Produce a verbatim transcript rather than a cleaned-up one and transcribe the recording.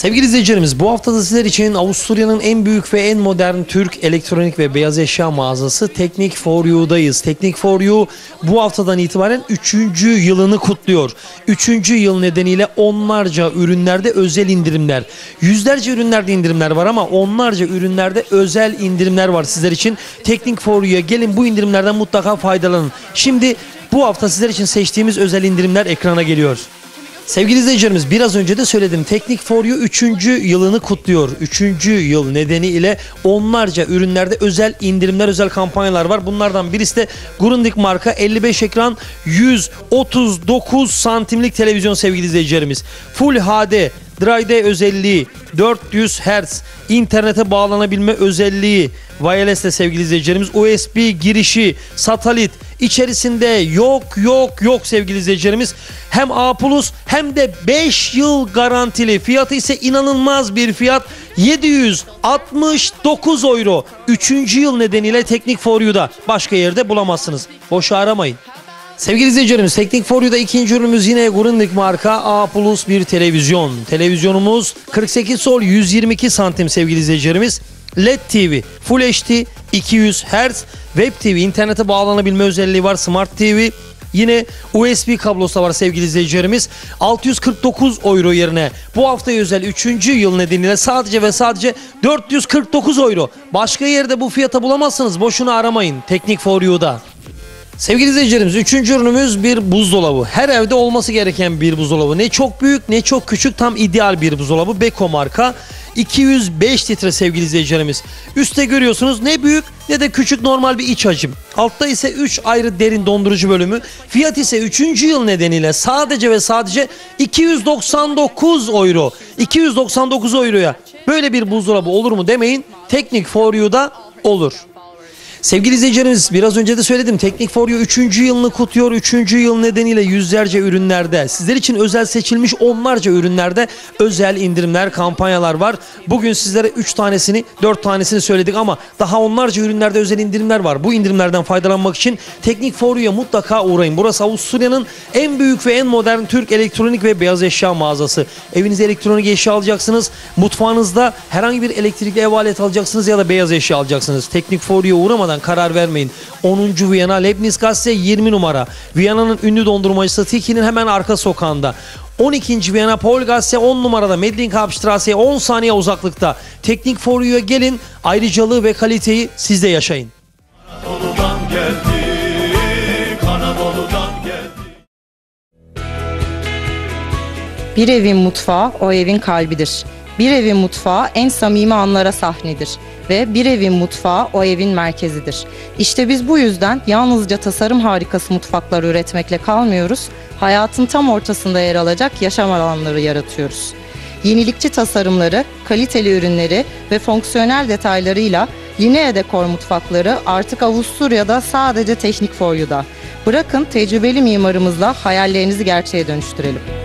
Sevgili izleyicilerimiz, bu hafta da sizler için Avusturya'nın en büyük ve en modern Türk elektronik ve beyaz eşya mağazası Teknik for You'dayız. Teknik for You bu haftadan itibaren üçüncü yılını kutluyor. üçüncü yıl nedeniyle onlarca ürünlerde özel indirimler, yüzlerce ürünlerde indirimler var ama onlarca ürünlerde özel indirimler var sizler için. Teknik for You'ya gelin, bu indirimlerden mutlaka faydalanın. Şimdi bu hafta sizler için seçtiğimiz özel indirimler ekrana geliyor. Sevgili izleyicilerimiz, biraz önce de söyledim. Teknik for You üçüncü yılını kutluyor. üçüncü yıl nedeniyle onlarca ürünlerde özel indirimler, özel kampanyalar var. Bunlardan birisi de Grundig marka elli beş ekran yüz otuz dokuz santimlik televizyon sevgili izleyicilerimiz. Full H D, Dry D özelliği, dört yüz hertz, internete bağlanabilme özelliği, wireless de sevgili izleyicilerimiz, U S B girişi, satelit, içerisinde yok yok yok sevgili izleyicilerimiz. Hem A plus hem de beş yıl garantili. Fiyatı ise inanılmaz bir fiyat, yedi yüz altmış dokuz euro. üçüncü yıl nedeniyle Teknik for You'da, başka yerde bulamazsınız. Boş aramayın. Sevgili izleyicilerimiz, Teknik for You'da ikinci ürünümüz yine Grundig marka A plus bir televizyon. Televizyonumuz kırk sekiz sol yüz yirmi iki santim sevgili izleyicilerimiz. L E D T V, Full H D, iki yüz hertz, Web T V, internete bağlanabilme özelliği var, Smart T V. Yine U S B kablosu da var sevgili izleyicilerimiz. altı yüz kırk dokuz euro yerine bu haftaya özel üçüncü yıl nedeniyle sadece ve sadece dört yüz kırk dokuz euro. Başka yerde bu fiyata bulamazsınız. Boşuna aramayın Teknik for You'da. Sevgili izleyicilerimiz, üçüncü ürünümüz bir buzdolabı. Her evde olması gereken bir buzdolabı. Ne çok büyük ne çok küçük, tam ideal bir buzdolabı. Beko marka. iki yüz beş litre sevgili izleyicilerimiz. Üstte görüyorsunuz, ne büyük ne de küçük, normal bir iç hacim. Altta ise üç ayrı derin dondurucu bölümü. Fiyat ise üçüncü yıl nedeniyle sadece ve sadece iki yüz doksan dokuz euro. iki yüz doksan dokuz euroya böyle bir buzdolabı olur mu demeyin. Teknik for You'da olur. Sevgili izleyicilerimiz, biraz önce de söyledim. Teknik for You üçüncü yılını kutluyor. üçüncü yıl nedeniyle yüzlerce ürünlerde, sizler için özel seçilmiş onlarca ürünlerde özel indirimler, kampanyalar var. Bugün sizlere üç tanesini, dört tanesini söyledik ama daha onlarca ürünlerde özel indirimler var. Bu indirimlerden faydalanmak için Teknik for You'ya mutlaka uğrayın. Burası Avusturya'nın en büyük ve en modern Türk elektronik ve beyaz eşya mağazası. Evinize elektronik eşya alacaksınız. Mutfağınızda herhangi bir elektrikli ev aleti alacaksınız ya da beyaz eşya alacaksınız. Teknik for You'ya uğramadan karar vermeyin. onuncu Viyana, Leibnizgasse yirmi numara. Viyana'nın ünlü dondurmacısı Tiki'nin hemen arka sokağında. on ikinci Viyana, Paulgasse on numarada, Medlinkhauptstrasse'ye on saniye uzaklıkta. Teknik for You'ya gelin, ayrıcalığı ve kaliteyi siz de yaşayın. Anadolu'dan geldik, Anadolu'dan geldik. Bir evin mutfağı o evin kalbidir. Bir evin mutfağı en samimi anlara sahnedir ve bir evin mutfağı o evin merkezidir. İşte biz bu yüzden yalnızca tasarım harikası mutfaklar üretmekle kalmıyoruz, hayatın tam ortasında yer alacak yaşam alanları yaratıyoruz. Yenilikçi tasarımları, kaliteli ürünleri ve fonksiyonel detaylarıyla Linea Dekor mutfakları artık Avusturya'da sadece Teknik for You'da. Bırakın tecrübeli mimarımızla hayallerinizi gerçeğe dönüştürelim.